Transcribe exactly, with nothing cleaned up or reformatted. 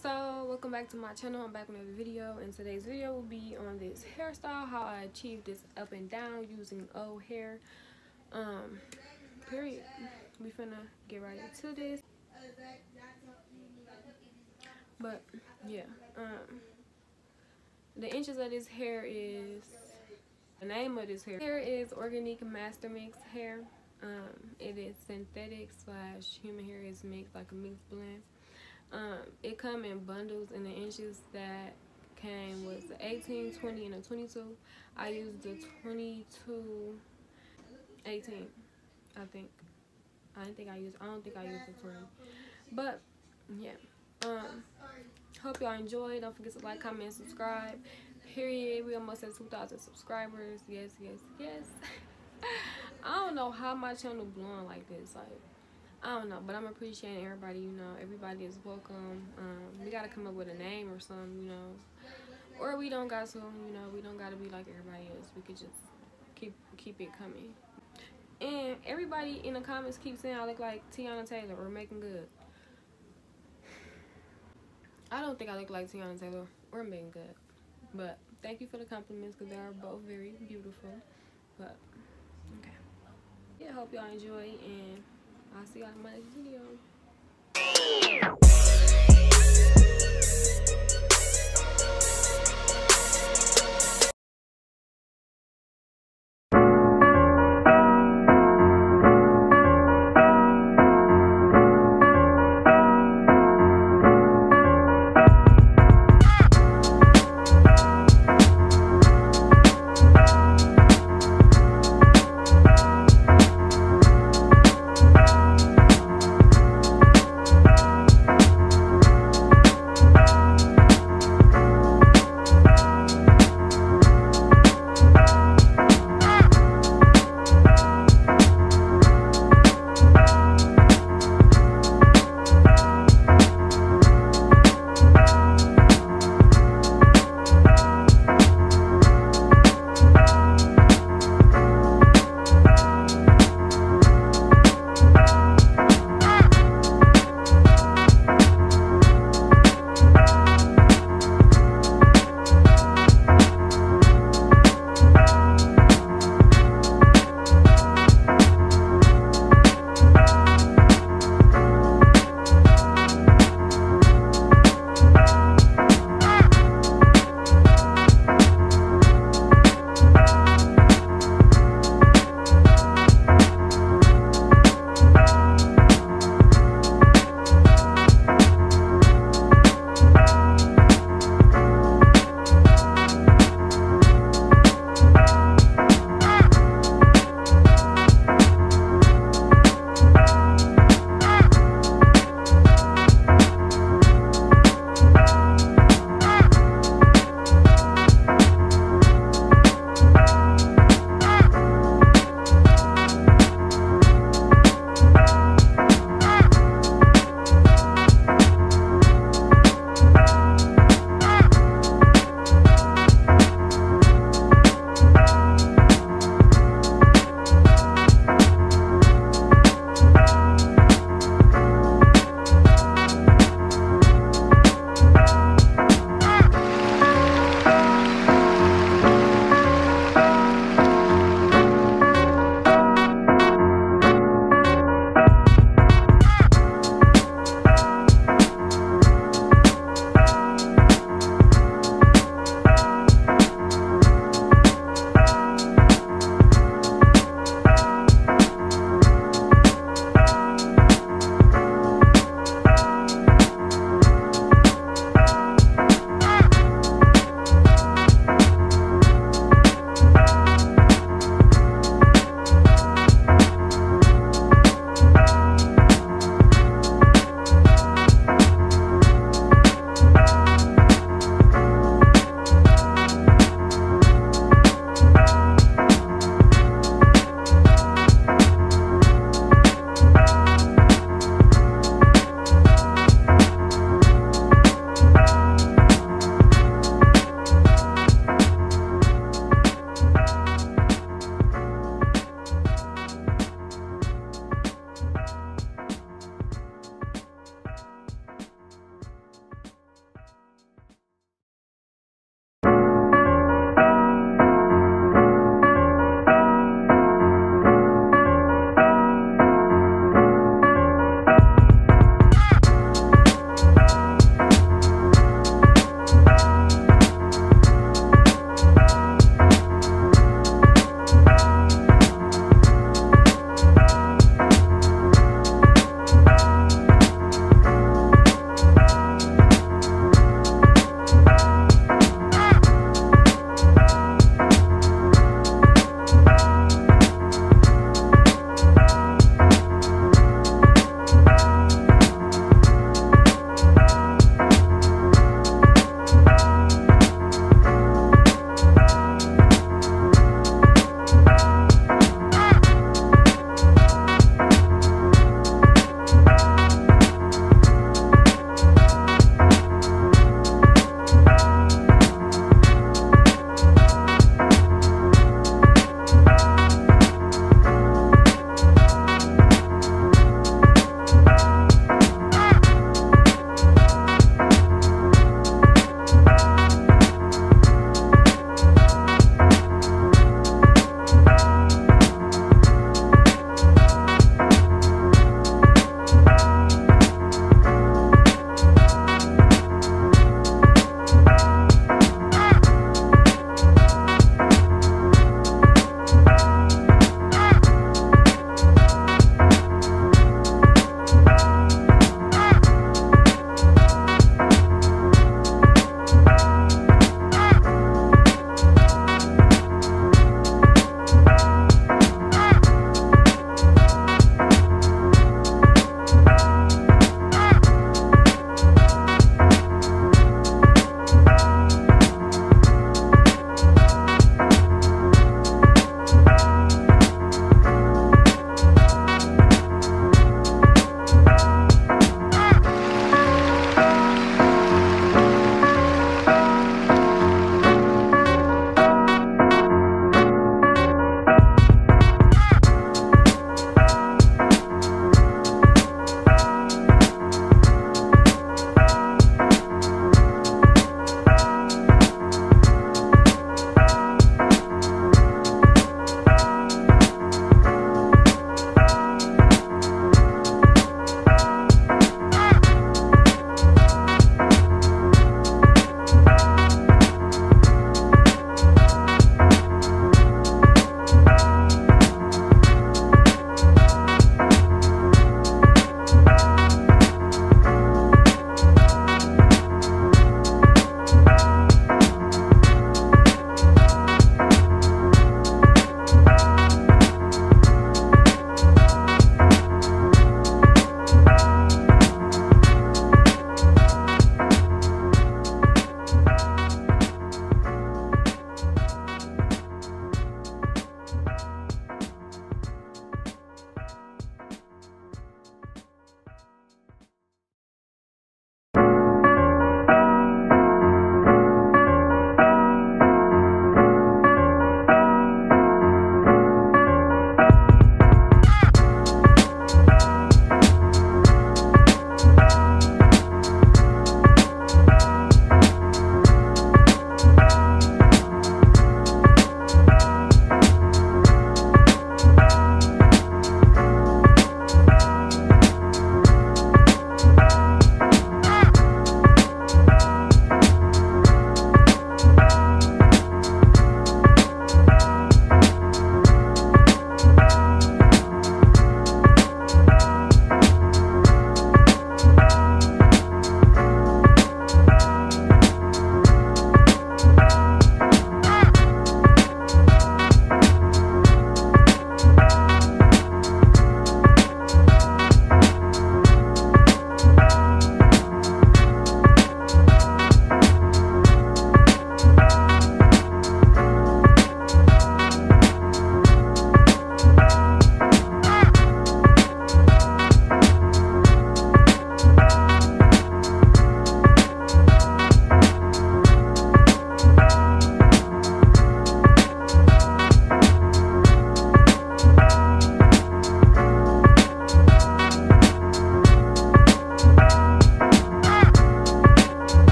So welcome back to my channel. I'm back with another video, and today's video will be on this hairstyle, how I achieved this up and down using old hair. Um period. We finna get right into this. But yeah, um the inches of this hair is, the name of this hair hair is Organic Master Mix hair. Um it is synthetic slash human hair. Is mixed, like a mixed blend. Um, it come in bundles, and the inches that came was the eighteen, twenty, and a twenty-two. I used the twenty-two, eighteen, I think. I didn't think I used, I don't think I used the twenty. But, yeah. Um, hope y'all enjoyed. Don't forget to like, comment, and subscribe. Period. We almost at two thousand subscribers. Yes, yes, yes. I don't know how my channel blowing like this. Like, I don't know, but I'm appreciating everybody, you know. Everybody is welcome. Um, we gotta come up with a name or something, you know. Or we don't got to, you know, we don't gotta be like everybody else. We could just keep keep it coming. And everybody in the comments keep saying I look like Teyana Taylor or Megan Good. I don't think I look like Teyana Taylor or Megan Good. But thank you for the compliments, because they are both very beautiful. But, okay. Yeah, hope y'all enjoy, and I'll see y'all in my next video.